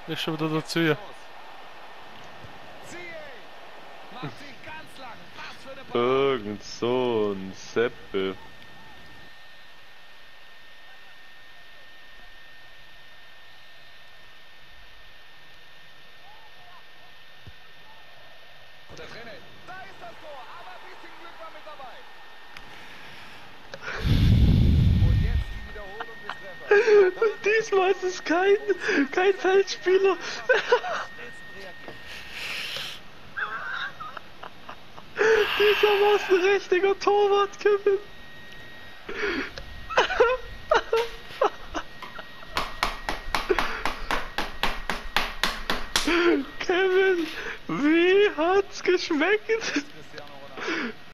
Ist schon wieder dazu. Ja. Irgend so ein Seppel. Und der Trainer, da ist das Tor, aber ein bisschen Glück war mit dabei. Und jetzt die Wiederholung des Treffers. Und diesmal ist es kein Feldspieler. Dieser war ein richtiger Torwart, Kevin. Kevin, wie hat's geschmeckt?